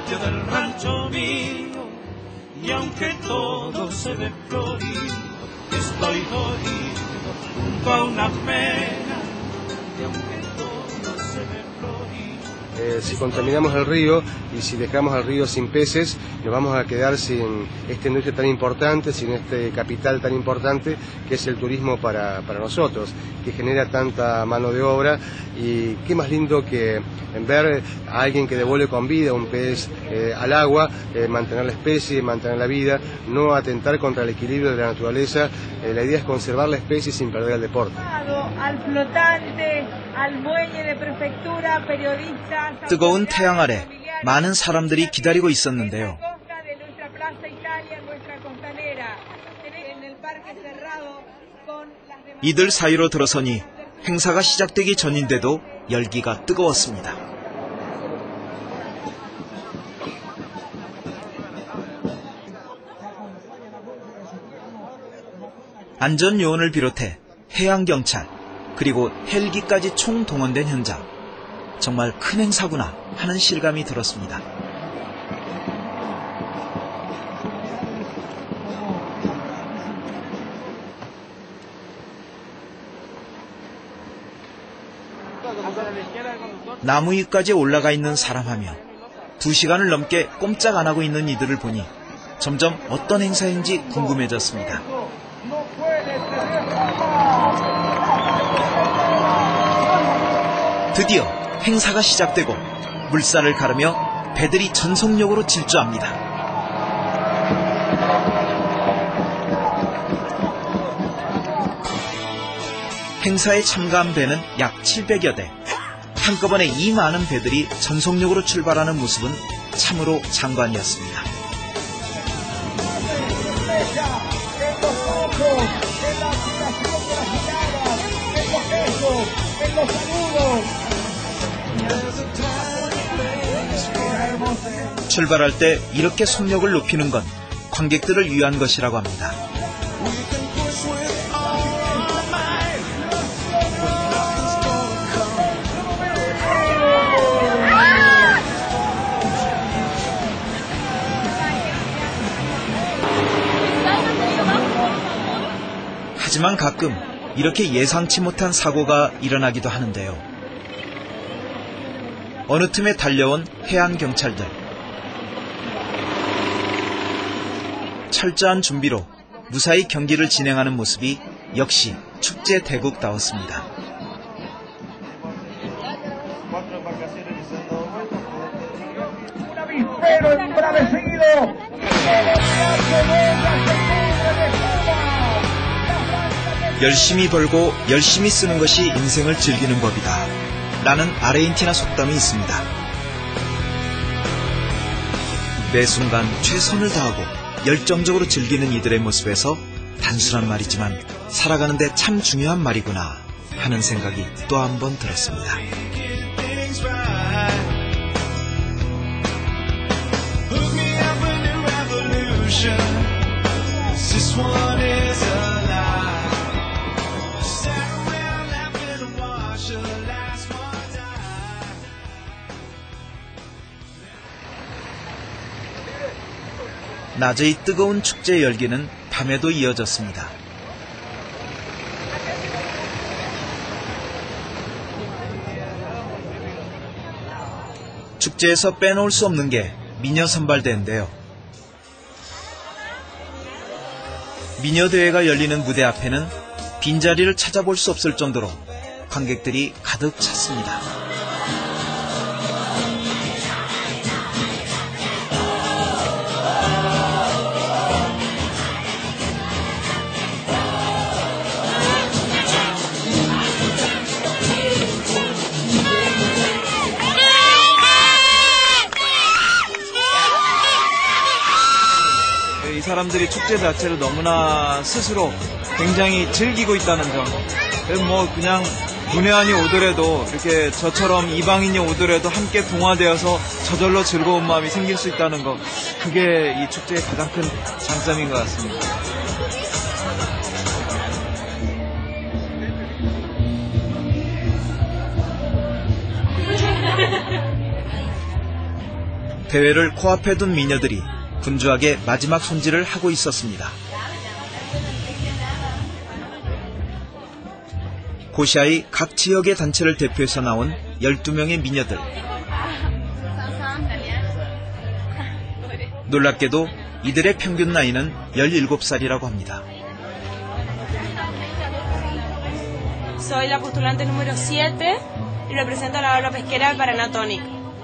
patio del rancho mío, y aunque todo se ve florido, estoy dolido junto a una pena, y aunque todo se ve florido. Si contaminamos el río y si dejamos al río sin peces, nos vamos a quedar sin esta industria tan importante, sin este capital tan importante que es el turismo para nosotros, que genera tanta mano de obra. Y qué más lindo que ver a alguien que devuelve con vida un pez al agua, mantener la especie, mantener la vida, no atentar contra el equilibrio de la naturaleza. La idea es conservar la especie sin perder el deporte. Al flotante, al muelle de prefectura, periodistas. 뜨거운 태양 아래 많은 사람들이 기다리고 있었는데요. 이들 사이로 들어서니 행사가 시작되기 전인데도 열기가 뜨거웠습니다. 안전요원을 비롯해 해양경찰 그리고 헬기까지 총동원된 현장. 정말 큰 행사구나 하는 실감이 들었습니다. 나무 위까지 올라가 있는 사람 하며 2시간을 넘게 꼼짝 안 하고 있는 이들을 보니 점점 어떤 행사인지 궁금해졌습니다. 드디어 행사가 시작되고 물살을 가르며 배들이 전속력으로 질주합니다. 행사에 참가한 배는 약 700여 대. 한꺼번에 이 많은 배들이 전속력으로 출발하는 모습은 참으로 장관이었습니다. 출발할 때 이렇게 속력을 높이는 건 관객들을 위한 것이라고 합니다. 하지만 가끔 이렇게 예상치 못한 사고가 일어나기도 하는데요. 어느 틈에 달려온 해안경찰들. 철저한 준비로 무사히 경기를 진행하는 모습이 역시 축제 대국다웠습니다. 열심히 벌고 열심히 쓰는 것이 인생을 즐기는 법이다 라는 아르헨티나 속담이 있습니다. 매 순간 최선을 다하고 열정적으로 즐기는 이들의 모습에서 단순한 말이지만 살아가는데 참 중요한 말이구나 하는 생각이 또 한 번 들었습니다. 낮의 뜨거운 축제 열기는 밤에도 이어졌습니다. 축제에서 빼놓을 수 없는 게 미녀 선발대회인데요. 미녀 대회가 열리는 무대 앞에는 빈자리를 찾아볼 수 없을 정도로 관객들이 가득 찼습니다. 이 사람들이 축제 자체를 너무나 스스로 굉장히 즐기고 있다는 점. 뭐 그냥 문외한이 오더라도 이렇게 저처럼 이방인이 오더라도 함께 동화되어서 저절로 즐거운 마음이 생길 수 있다는 것. 그게 이 축제의 가장 큰 장점인 것 같습니다. 대회를 코앞에 둔 미녀들이 분주하게 마지막 손질을 하고 있었습니다. 고시아의 각 지역의 단체를 대표해서 나온 12명의 미녀들. 놀랍게도 이들의 평균 나이는 17살이라고 합니다. Soy la postulante número 7 y represento a la barra pesquera de Paranatonic.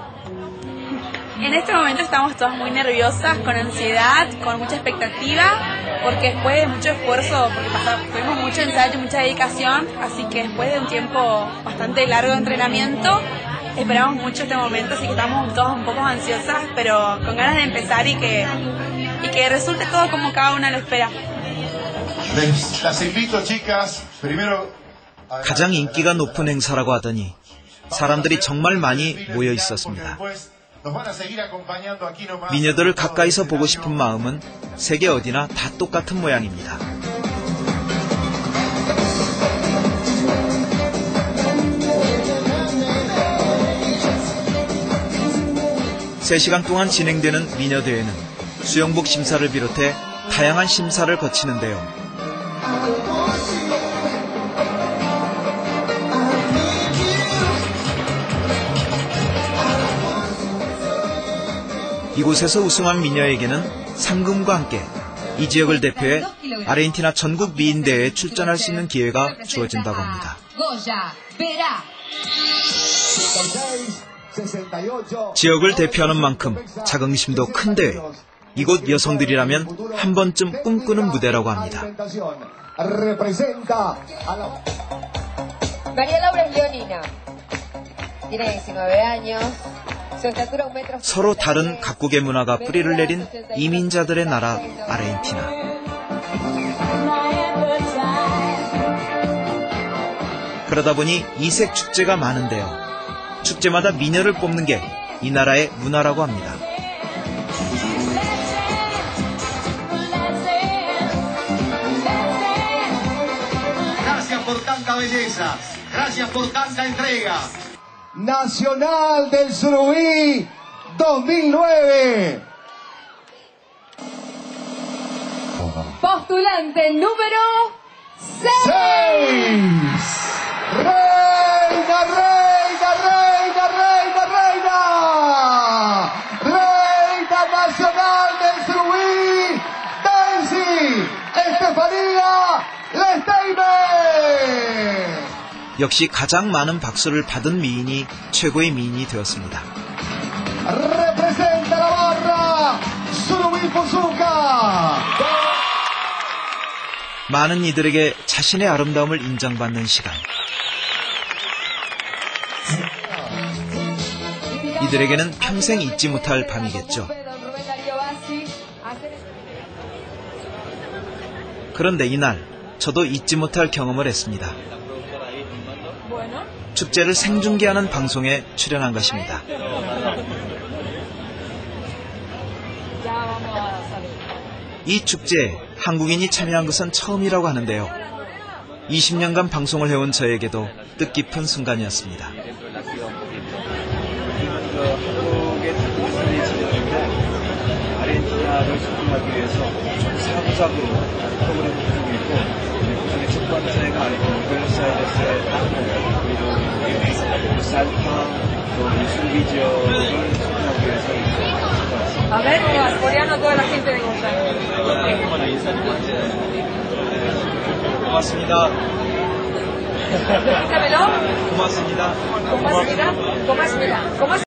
En este momento estamos todas muy nerviosas, con ansiedad, con mucha expectativa, porque después de mucho esfuerzo, porque tuvimos mucho ensayo y mucha dedicación, así que después de un tiempo bastante largo de entrenamiento, esperamos mucho este momento, así que estamos todas un poco ansiosas, pero con ganas de empezar y que resulte todo como cada una lo espera. Las invito, chicas, primero... 가장 인기가 높은 행사라고 하더니 사람들이 정말 많이 모여 있었습니다. 미녀들을 가까이서 보고 싶은 마음은 세계 어디나 다 똑같은 모양입니다. (3시간) 동안 진행되는 미녀대회는 수영복 심사를 비롯해 다양한 심사를 거치는데요. 이곳에서 우승한 미녀에게는 상금과 함께 이 지역을 대표해 아르헨티나 전국 미인대회에 출전할 수 있는 기회가 주어진다고 합니다. 지역을 대표하는 만큼 자긍심도 큰 대회. 이곳 여성들이라면 한 번쯤 꿈꾸는 무대라고 합니다. 서로 다른 각국의 문화가 뿌리를 내린 이민자들의 나라 아르헨티나. 그러다 보니 이색 축제가 많은데요. 축제마다 미녀를 뽑는 게 이 나라의 문화라고 합니다. Gracias por tanta belleza. Gracias por tanta entrega. Nacional del Surubí 2009. Postulante número 6. Reina, reina, reina, reina, reina. Reina nacional del Surubí, Daisy Estefanía Lesteime. 역시 가장 많은 박수를 받은 미인이 최고의 미인이 되었습니다. Representa la barra Surubí Fusuca. 많은 이들에게 자신의 아름다움을 인정받는 시간. 이들에게는 평생 잊지 못할 밤이겠죠. 그런데 이날 저도 잊지 못할 경험을 했습니다. 축제를 생중계하는 방송에 출연한 것입니다. 이 축제에 한국인이 참여한 것은 처음이라고 하는데요. 20년간 방송을 해온 저에게도 뜻깊은 순간이었습니다. 한국의 특별히 진행하는데 아르헨티나를 소통하기 위해서 좀 사부작으로 프로그램을 구성했고 그중에 첫 번째가 부에노스아이레스의 땅콩 그리고 살타 또 미술 지역을 소통하기 위해서 A ver, en coreano toda la gente de 고맙습니다. Dígamelo. 고맙습니다. 고맙습니다. 고맙습니다.